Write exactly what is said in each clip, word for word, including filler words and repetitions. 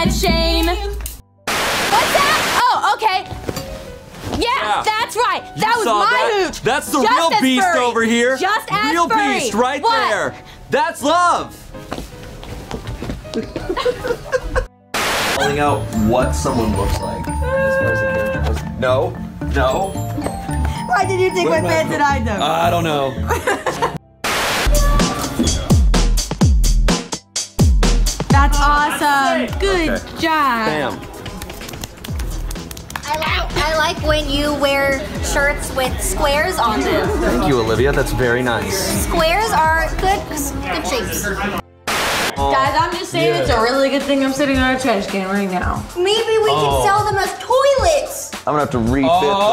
again, Shayne. What's that? Oh, okay. Yeah, yeah, that's right. That you was saw my that? hooch. That's the Just real as beast furry. over here. Just as real furry. beast right what? there. That's love. Calling out what someone looks like as far as the character goes. No, no. Why did you take my pants and hide them? Uh, I don't know. That's awesome. Good okay. job. Bam. I like, I like when you wear shirts with squares on them. Thank you, Olivia. That's very nice. Squares are good, good shapes. Oh. Guys, I'm just saying yeah. it's a really good thing I'm sitting on a trash can right now. Maybe we oh. can sell them as toilets. I'm gonna have to refit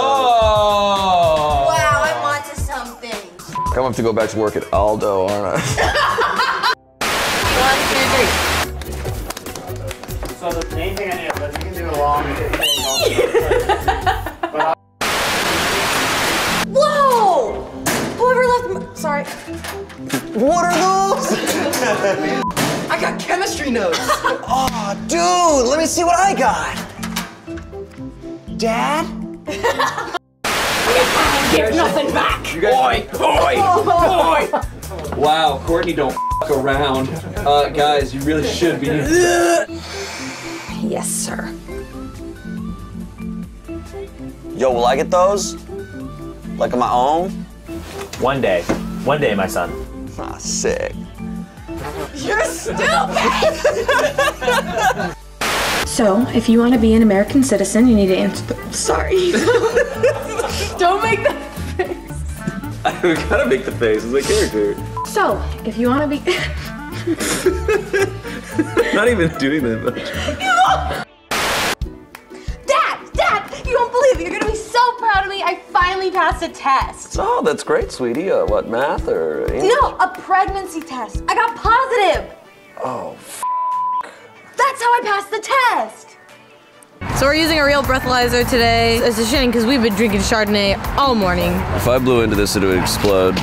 oh. Wow, I'm onto something. I'm gonna have to go back to work at Aldo, aren't I? One, two, three. So the main thing I need is you can do a long but whoa! Whoever left, sorry. What are those? I got chemistry notes. Oh, dude, let me see what I got. Dad? Give nothing back. Boy, boy, boy. Wow, Courtney don't f around. Uh, guys, you really should be. Yes, sir. Yo, will I get those? Like on my own? One day. One day, my son. Ah, sick. You're stupid! So, if you want to be an American citizen, you need to answer the... Sorry. Don't make the face. We gotta make the face, it's a character. So, if you want to be... Not even doing that much. Dad! Dad! You don't believe it! You're gonna be so proud of me! I finally passed a test! Oh, that's great, sweetie. Uh, what, math or English? No, a pregnancy test! I got positive! Oh, f***. That's how I passed the test! So we're using a real breathalyzer today. It's a shame because we've been drinking Chardonnay all morning. If I blew into this, it would explode.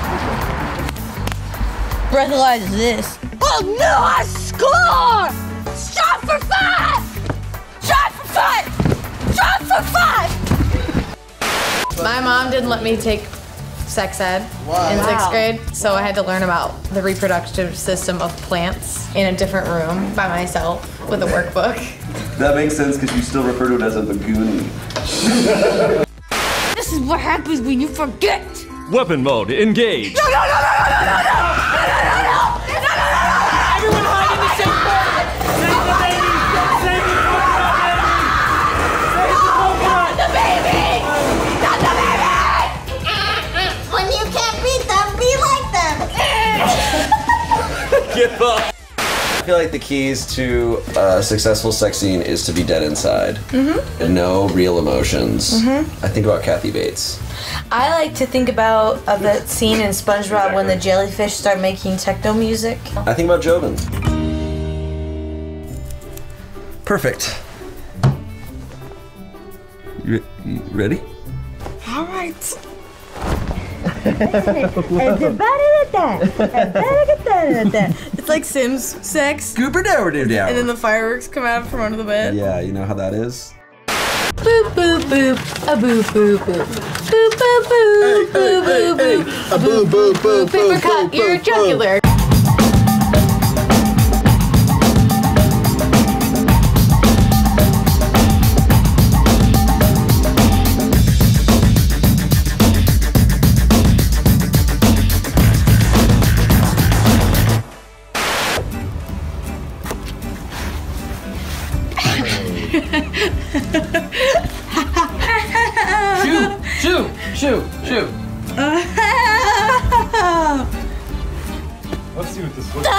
Breathalyze this. Oh no, I score! Shot for five! Shot for five! Shot for five! My mom didn't let me take sex ed wow. in sixth grade, so I had to learn about the reproductive system of plants in a different room by myself with a workbook. That makes sense because you still refer to it as a bagoonie. This is what happens when you forget! Weapon mode, engage! No, no, no, no, no, no, no, no! No, no, no, no! No, no, no, no, no! Everyone hide in the same corner! Save the baby! Save the coconut! Save the baby! Not the baby! When you can't beat them, be like them. Give up! I feel like the keys to a successful sex scene is to be dead inside. Mm-hmm. And no real emotions. Mm-hmm. I think about Kathy Bates. I like to think about uh, the scene in SpongeBob when the jellyfish start making techno music. I think about Jobin. Perfect. You, you ready? All right. It's like Sims sex. Gooper dower doo dower. And then the fireworks come out from under the bed. Yeah, you know how that is? Boop boop boop, a boop boop boop, boop boop boop, boop boop boop, a boop boop boop, paper cut your jugular. Shoo! Shoo! Shoo! Let's see what this looks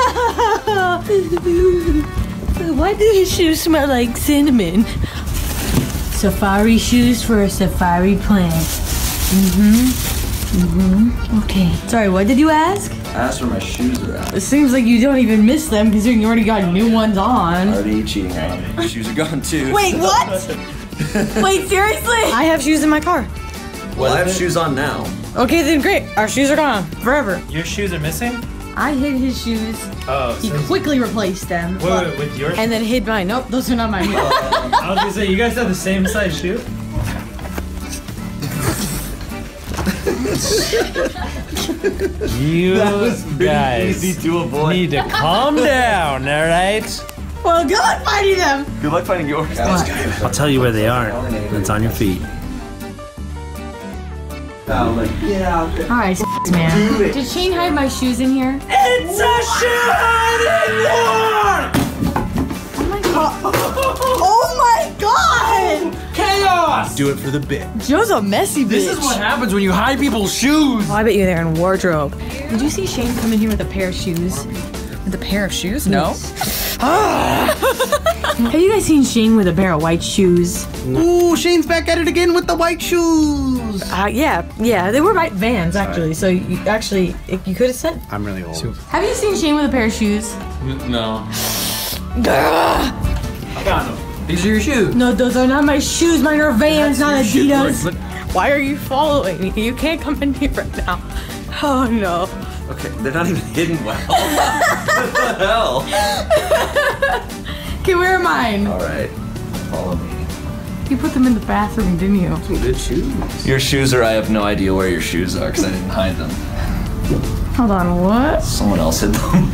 like. Why do his shoes smell like cinnamon? Safari shoes for a safari plant. Mm-hmm. Mm-hmm. Okay. Sorry, what did you ask? I asked where my shoes are at. It seems like you don't even miss them because you already got new ones on. Already cheating on me. My shoes are gone too. Wait, what? Wait, seriously? I have shoes in my car. Well, I have shoes on now. Okay, then great. Our shoes are gone forever. Your shoes are missing? I hid his shoes. Oh, He so quickly replaced them. wait, wait, with yours? And then hid mine. Nope, those are not mine. I was gonna say, you guys have the same size shoe? You guys to avoid. need to calm down, alright? Well, good luck finding them. Good luck finding yours. I'll tell you where they are. It's on your feet. All right, man. Did Shayne hide my shoes in here? It's a shoe hiding war! Oh my god. Oh my god! Chaos! Do it for the bit. Joe's a messy bitch. This is what happens when you hide people's shoes. Oh, I bet you they're in wardrobe. Did you see Shayne come in here with a pair of shoes? With a pair of shoes? No. Have you guys seen Shayne with a pair of white shoes? Ooh, Shayne's back at it again with the white shoes. Uh, yeah, yeah, they were white Vans actually. So you actually, you could have sent. I'm really old. Have you seen Shayne with a pair of shoes? No. I got them. These are your shoes. No, those are not my shoes. Mine are Vans, not Adidas. Why are you following me? You can't come in here right now. Oh no. Okay, they're not even hidden well. What the hell? Okay, where are mine? All right, follow me. You put them in the bathroom, didn't you? Some good shoes. Your shoes are. I have no idea where your shoes are because I didn't hide them. Hold on, what? Someone else hid them.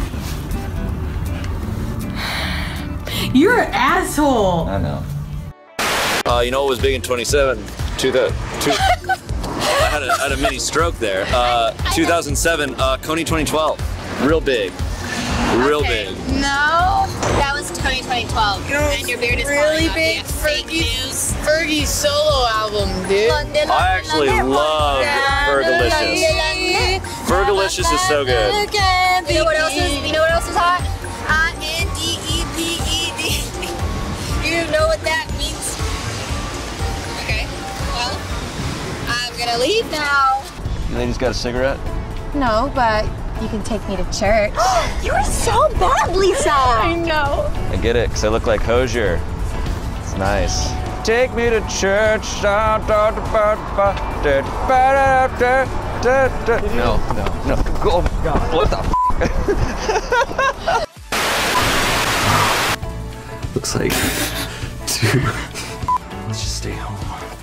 You're an asshole. I know. Uh, you know what was big in twenty-seven? Two, the, two, I, had a, I had a mini stroke there. Uh, two thousand seven, uh, Coney twenty twelve. Real big. Real Okay. big. No, that was twenty twelve. And your beard is really falling big off. Yeah, fake news. Fergie's solo album, dude. London, I actually love Fergalicious. Fergalicious is so good. You know what else is? You know what else is hot? I N D E P E D. You know what that means? Okay. Well, I'm gonna leave now. You ladies got a cigarette? No, but you can take me to church. You're so bad, Lisa. I know. I get it, because I look like Hosier. It's nice. Take me to church. No, no, no. Oh my God. What the f? Looks like two. Let's just stay home.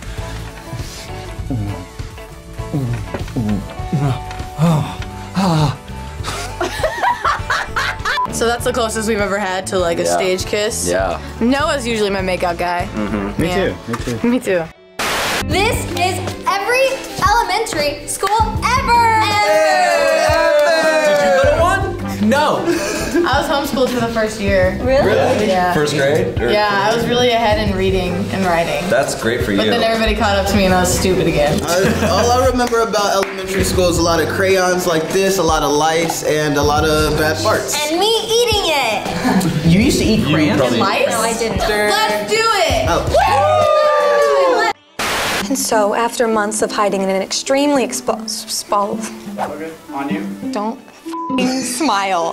So that's the closest we've ever had to like a Yeah. stage kiss. Yeah. Noah's usually my makeout guy. Mm-hmm. Me Yeah. too. Me too. Me too. This is every elementary school ever. Did you go to one? No. I was homeschooled for the first year. Really? Yeah. First grade? Or- Yeah, I was really ahead in reading and writing. That's great for you. But then everybody caught up to me and I was stupid again. I, all I remember about elementary school is a lot of crayons like this, a lot of lights, and a lot of bad farts. And me eating it. You used to eat crayons? And lights? No, I didn't. Let's do it! Oh. And so, after months of hiding in an extremely exposed, exposed, Okay, on you. don't f***ing smile.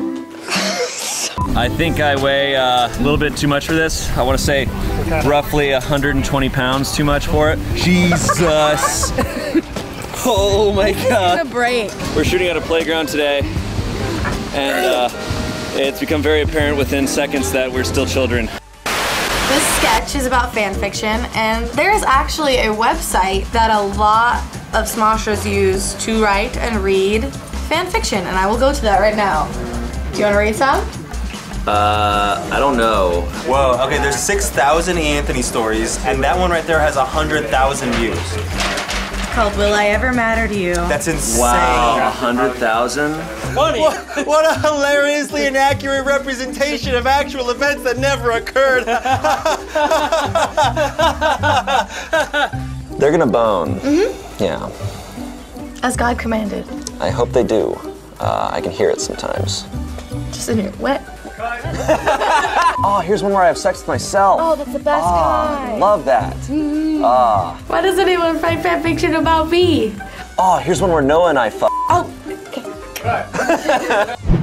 I think I weigh uh, a little bit too much for this. I want to say roughly one hundred twenty pounds too much for it. Jesus. Oh my God. A break. We're shooting at a playground today, and uh, it's become very apparent within seconds that we're still children. This sketch is about fan fiction, and there's actually a website that a lot of Smoshers use to write and read fan fiction, and I will go to that right now. Do you want to read some? Uh, I don't know. Whoa, okay, there's six thousand Anthony stories, and that one right there has one hundred thousand views. It's called Will I Ever Matter to You? That's insane. Wow, one hundred thousand? Funny. What, what a hilariously inaccurate representation of actual events that never occurred. They're gonna bone. Mm-hmm. Yeah, As God commanded. I hope they do. Uh, I can hear it sometimes. Just in here, wet. Oh, here's one where I have sex with myself. Oh, that's the best kind. Love that. Ah. Why does anyone write fan fiction about me? Oh, here's one where Noah and I fuck. Oh, okay.